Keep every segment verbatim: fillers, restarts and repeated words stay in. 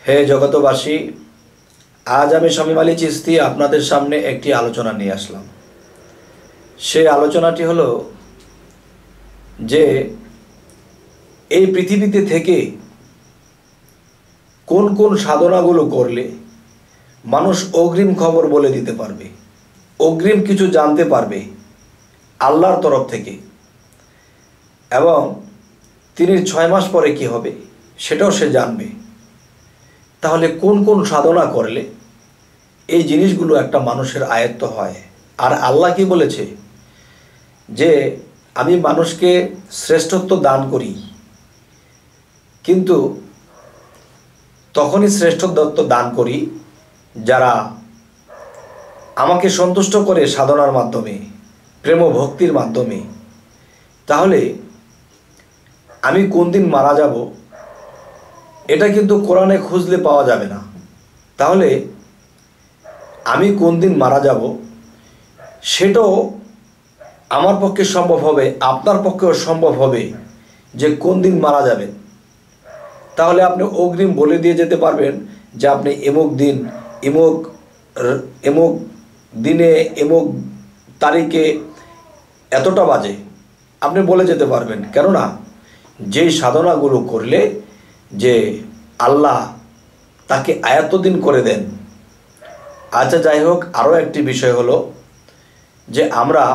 হে জগতবাসী, আজ আমি শামীম আলী চিশতি আপনাদের সামনে একটি আলোচনা নিয়ে আসলাম। সেই আলোচনাটি হলো যে এই পৃথিবীতে থেকে কোন কোন সাধনাগুলো করলে মানুষ অগ্রিম খবর বলে দিতে পারবে, অগ্রিম কিছু জানতে পারবে আল্লাহর তরফ থেকে, এবং তিনি ছয় মাস পরে কি হবে সেটাও সে জানবে। তাহলে কোন কোন সাধনা করলে এই জিনিসগুলো একটা মানুষের আয়ত্ত হয়? আর আল্লাহ কি বলেছে যে আমি মানুষকে শ্রেষ্ঠত্ব দান করি, কিন্তু তখনই শ্রেষ্ঠত্ব দান করি যারা আমাকে সন্তুষ্ট করে সাধনার মাধ্যমে, প্রেম ও ভক্তির মাধ্যমে। তাহলে আমি কোন দিন মারা যাব এটা কিন্তু কোরআনে খুঁজলে পাওয়া যাবে না। তাহলে আমি কোন দিন মারা যাব সেটাও আমার পক্ষে সম্ভব হবে, আপনার পক্ষেও সম্ভব হবে যে কোন দিন মারা যাবেন। তাহলে আপনি অগ্রিম বলে দিয়ে যেতে পারবেন যে আপনি এমুক দিন এমুক এমুক দিনে এমুক তারিখে এতটা বাজে আপনি বলে যেতে পারবেন। কেননা যেই সাধনাগুলো করলে যে আল্লাহ তাকে আয়াতদিন করে দেন। আচ্ছা, যাই হোক, আরও একটি বিষয় হলো যে আমরা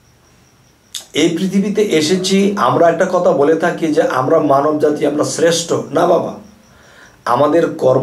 এই পৃথিবীতে এসেছি, আমরা একটা কথা বলে থাকি যে আমরা মানব জাতি, আমরা শ্রেষ্ঠ। না বাবা, আমাদের কর্ম,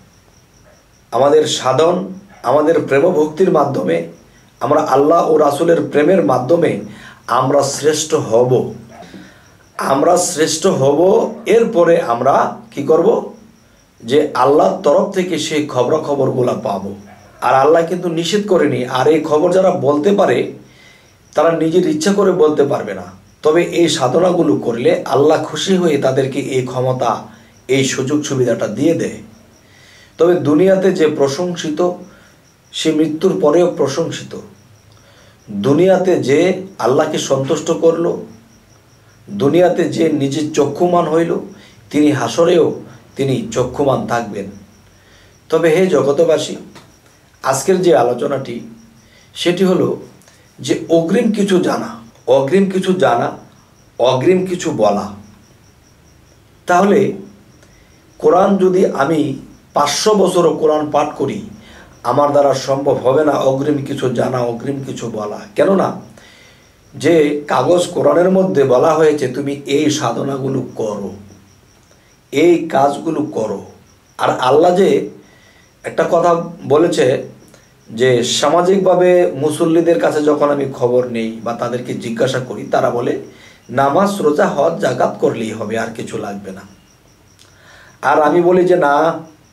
আমাদের সাধন, আমাদের প্রেম ভক্তির মাধ্যমে, আমরা আল্লাহ ও রাসূলের প্রেমের মাধ্যমে আমরা শ্রেষ্ঠ হব। আমরা শ্রেষ্ঠ হব, এরপরে আমরা কি করব যে আল্লাহর তরফ থেকে সেই খবরাখবরগুলো পাবো। আর আল্লাহ কিন্তু নিষেধ করেনি। আর এই খবর যারা বলতে পারে তারা নিজের ইচ্ছা করে বলতে পারবে না, তবে এই সাধনাগুলো করলে আল্লাহ খুশি হয়ে তাদেরকে এই ক্ষমতা, এই সুযোগ সুবিধাটা দিয়ে দেয়। তবে দুনিয়াতে যে প্রশংসিত সে মৃত্যুর পরেও প্রশংসিত। দুনিয়াতে যে আল্লাহকে সন্তুষ্ট করল, দুনিয়াতে যে নিজের চক্ষুমান হইল, তিনি হাসরেও তিনি চক্ষুমান থাকবেন। তবে হে জগতবাসী, আজকের যে আলোচনাটি সেটি হলো যে অগ্রিম কিছু জানা, অগ্রিম কিছু জানা, অগ্রিম কিছু বলা। তাহলে কোরআন যদি আমি পাঁচশো বছরও কোরআন পাঠ করি, আমার দ্বারা সম্ভব হবে না অগ্রিম কিছু জানা, অগ্রিম কিছু বলা। কেননা যে কাগজ কোরআনের মধ্যে বলা হয়েছে তুমি এই সাধনাগুলো করো, এই কাজগুলো করো। আর আল্লাহ যে একটা কথা বলেছে যে সামাজিকভাবে মুসল্লিদের কাছে যখন আমি খবর নেই বা তাদেরকে জিজ্ঞাসা করি, তারা বলে নামাজ, রোজা, হজ, জাকাত করলেই হবে, আর কিছু লাগবে না। আর আমি বলি যে না,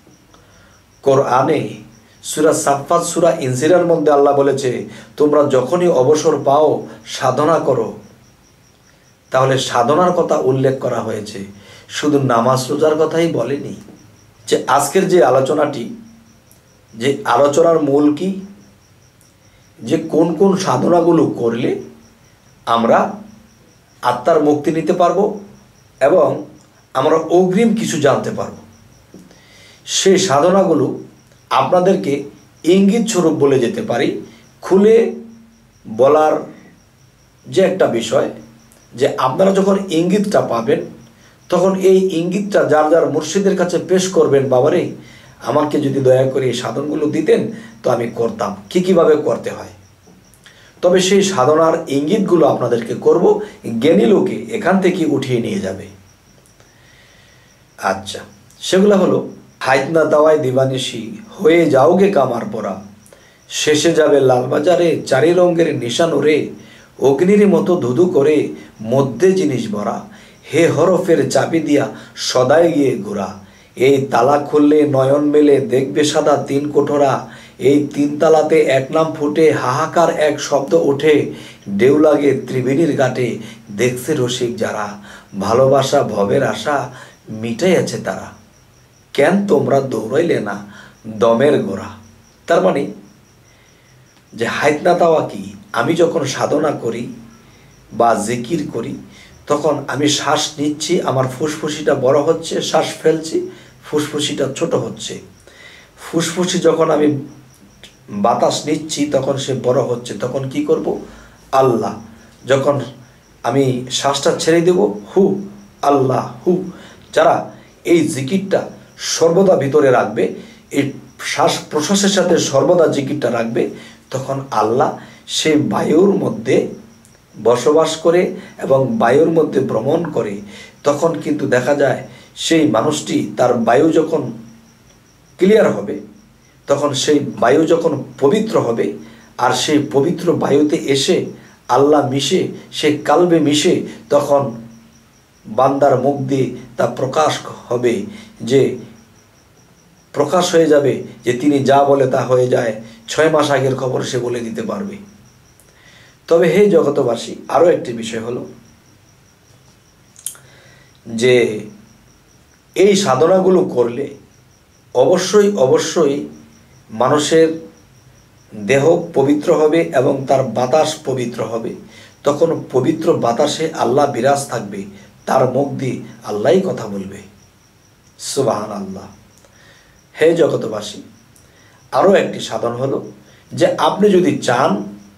কোরআনে সূরা সাফফাত, সূরা ইনসিরার মধ্যে আল্লাহ বলেছে তোমরা যখনই অবসর পাও সাধনা করো। তাহলে সাধনার কথা উল্লেখ করা হয়েছে, শুধু নামাজ রোজার কথাই বলেনি। যে আজকের যে আলোচনাটি, যে আলোচনার মূল কি, যে কোন কোন সাধনাগুলো করলে আমরা আত্মার মুক্তি নিতে পারবো এবং আমরা অগ্রিম কিছু জানতে পারবো। সেই সাধনাগুলো আপনাদেরকে ইঙ্গিত স্বরূপ বলে যেতে পারি, খুলে বলার যে একটা বিষয়, যে আপনারা যখন ইঙ্গিতটা পাবেন তখন এই ইঙ্গিতটা যার যার মুর্শিদের কাছে পেশ করবেন, বাবারে আমাকে যদি দয়া করে এই সাধনগুলো দিতেন তো আমি করতাম, কী কীভাবে করতে হয়। তবে সেই সাধনার ইঙ্গিতগুলো আপনাদেরকে করব, জ্ঞানী লোকে এখান থেকে উঠিয়ে নিয়ে যাবে। আচ্ছা, সেগুলো হলো হাইতনা দাওয়ায় দিবানিশি, হয়ে যাওগে কামার পরা, শেষে যাবে লালবাজারে, চারি রঙের নিশানো রে, অগ্নির মতো ধুধু করে মধ্যে জিনিস ভরা, হে হরফের চাবি দিয়া সদায় গিয়ে ঘোরা, এই তালা খুললে নয়ন মেলে দেখবে সাদা তিন কোঠরা, এই তিন তালাতে এক নাম ফুটে হাহাকার এক শব্দ ওঠে, ঢেউ লাগে ত্রিবেণীর ঘাটে দেখছে রসিক যারা, ভালোবাসা ভবের আশা মিটাই আছে তারা, কেন তোমরা দৌড়াইলে না দমের গোড়া। তার মানে যে হাইতনা তাওয়া কি, আমি যখন সাধনা করি বা জিকির করি তখন আমি শ্বাস নিচ্ছি, আমার ফুসফুসিটা বড় হচ্ছে, শ্বাস ফেলছি, ফুসফুসিটা ছোট হচ্ছে। ফুসফুসি যখন আমি বাতাস নিচ্ছি তখন সে বড় হচ্ছে। তখন কি করব? আল্লাহ। যখন আমি শ্বাসটা ছেড়ে দেব, হু আল্লাহ হু। যারা এই জিকিরটা সর্বদা ভিতরে রাখবে, এই শ্বাস প্রশ্বাসের সাথে সর্বদা জিকিরটা রাখবে, তখন আল্লাহ সেই বায়ুর মধ্যে বসবাস করে এবং বায়ুর মধ্যে ভ্রমণ করে। তখন কিন্তু দেখা যায় সেই মানুষটি, তার বায়ু যখন ক্লিয়ার হবে, তখন সেই বায়ু যখন পবিত্র হবে, আর সেই পবিত্র বায়ুতে এসে আল্লাহ মিশে, সে কালবে মিশে, তখন বান্দার মুখ দিয়ে তা প্রকাশ হবে, যে প্রকাশ হয়ে যাবে যে তিনি যা বলে তা হয়ে যায়। ছয় মাস আগের খবর সে বলে দিতে পারবে। তবে হে জগতবাসী, আরও একটি বিষয় হলো যে এই সাধনাগুলো করলে অবশ্যই অবশ্যই মানুষের দেহ পবিত্র হবে এবং তার বাতাস পবিত্র হবে। তখন পবিত্র বাতাসে আল্লাহ বিরাজ থাকবে, তার মুখ দিয়ে আল্লাহই কথা বলবে। সুবহান আল্লাহ। হে জগতবাসী, আরও একটি সাধন হলো যে আপনি যদি চান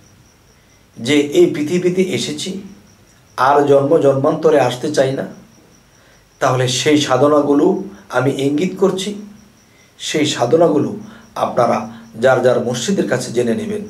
যে এই পৃথিবীতে এসেছি, আর জন্ম জন্মান্তরে আসতে চাই না, তাহলে সেই সাধনাগুলো আমি ইঙ্গিত করছি। সেই সাধনাগুলো আপনারা যার যার মুর্শিদের কাছে জেনে নেবেন।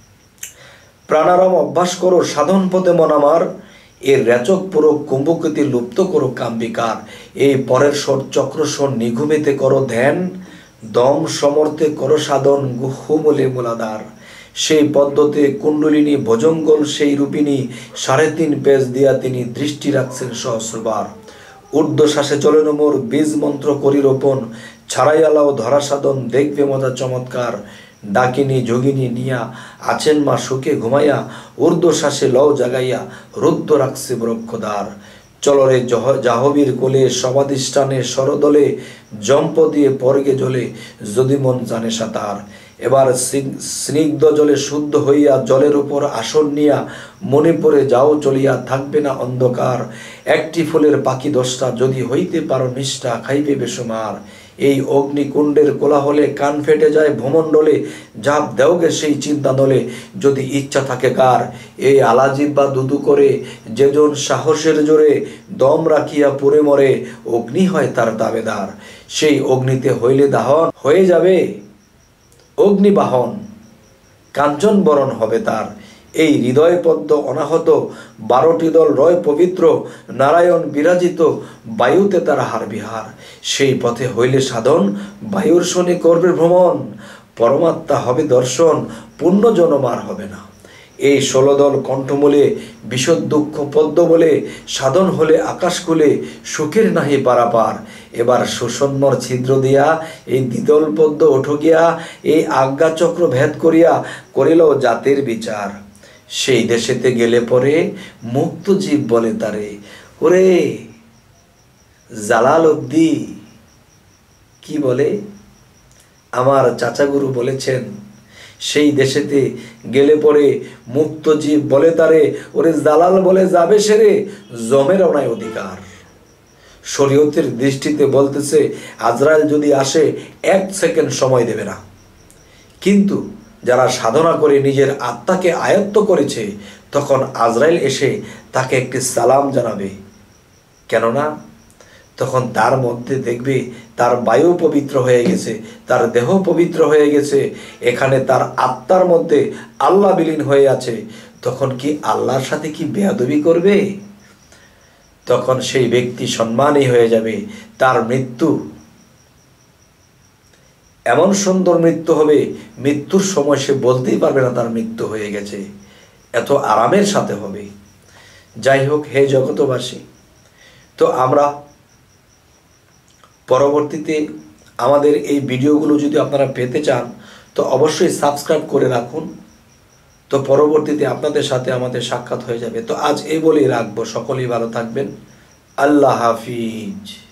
প্রাণারাম অভ্যাস করো সাধন পথে মন আমার, এর রেচক পুরো কুম্ভকৃতি লুপ্ত করো কাম্বিকার। এই পরের স্বর চক্রস্বর নিঘুমেতে করো ধ্যান, দম সমর্থে করো সাধন গুহমূলে মূলাধার। সেই পদ্ধতি কুণ্ডলিনী ভজঙ্গল সেই রূপিণী, সাড়ে তিন পেজ দিয়া তিনি দৃষ্টি রাখছেন সহস্রবার। ঊর্ধ্বশ্বাসে চলে মোর বীজ মন্ত্র করি রোপণ, ছাড়াই আলাও ধরা সাধন দেখবে মজা চমৎকার। ডাকিনী যোগিনী নিয়া আছেন মা সুখে ঘুমাইয়া, ঊর্ধ্বশ্বাসে লও জাগাইয়া রুদ্ধ রাখছে ব্রক্ষদ্বার। চলরে জাহবীর কোলে সমাধিষ্ঠানে সরদলে, জম্প দিয়ে পর্গে জলে যদি মন জানে সাঁতার। এবার স্নিগ্ধ জলে শুদ্ধ হইয়া জলের উপর আসন নিয়া, মনে পড়ে যাও চলিয়া থাকবে না অন্ধকার। একটি ফুলের পাখি দশটা যদি হইতে পারো নিষ্ঠা, খাইবে বেসুমার। এই অগ্নিকুণ্ডের কোলাহলে কান ফেটে যায় ভূমণ্ডলে, ঝাঁপ দেওগে সেই চিন্তা দলে যদি ইচ্ছা থাকে কার। এই আলাজিব্বা দুদু করে যেজন সাহসের জোরে, দম রাখিয়া পুরে মরে অগ্নি হয় তার দাবেদার। সেই অগ্নিতে হইলে দাহন হয়ে যাবে অগ্নিবাহন, কাঞ্চন বরণ হবে তার। এই হৃদয় পদ্ম অনাহত বারোটি দল রয় পবিত্র, নারায়ণ বিরাজিত বায়ুতে তার হার বিহার। সেই পথে হইলে সাধন বায়ুর শনি করবে ভ্রমণ, পরমাত্মা হবে দর্শন পুণ্য জনমার হবে না। এই ষোলো দল কণ্ঠমূলে বিষদ দুঃখ পদ্ম বলে, সাধন হলে আকাশ খুলে সুখের নাহি পারাপার। এবার সুষন্নর ছিদ্র দিয়া এই দ্বিদল পদ্ম ওঠো গিয়া, এই আজ্ঞাচক্র ভেদ করিয়া করিল জাতের বিচার। সেই দেশেতে গেলে পরে মুক্ত জীব বলে তারে, ওরে জালাল অব্দি কি বলে? আমার চাচাগুরু বলেছেন, সেই দেশেতে গেলে পরে মুক্ত জীব বলে তারে, ওরে জালাল বলে যাবে সেরে জমের অনায় অধিকার। শরীয়তের দৃষ্টিতে বলতেছে আজরাইল যদি আসে এক সেকেন্ড সময় দেবে না, কিন্তু যারা সাধনা করে নিজের আত্মাকে আয়ত্ত করেছে, তখন আজরাইল এসে তাকে একটি সালাম জানাবে। কেননা তখন তার মধ্যে দেখবে তার বায়ু পবিত্র হয়ে গেছে, তার দেহ পবিত্র হয়ে গেছে, এখানে তার আত্মার মধ্যে আল্লাহ বিলীন হয়ে আছে। তখন কি আল্লাহর সাথে কি বেয়াদবি করবে? তখন সেই ব্যক্তি সম্মানী হয়ে যাবে। তার মৃত্যু এমন সুন্দর মৃত্যু হবে, মৃত্যুর সময় সে বলতেই পারবে না তার মৃত্যু হয়ে গেছে, এত আরামের সাথে হবে। যাই হোক, হে জগতবাসী, তো আমরা পরবর্তীতে আমাদের এই ভিডিওগুলো যদি আপনারা পেতে চান, তো অবশ্যই সাবস্ক্রাইব করে রাখুন। তো পরবর্তীতে আপনাদের সাথে আমাদের সাক্ষাৎ হয়ে যাবে। তো আজ এই বলেই রাখবো, সকলেই ভালো থাকবেন। আল্লাহ হাফিজ।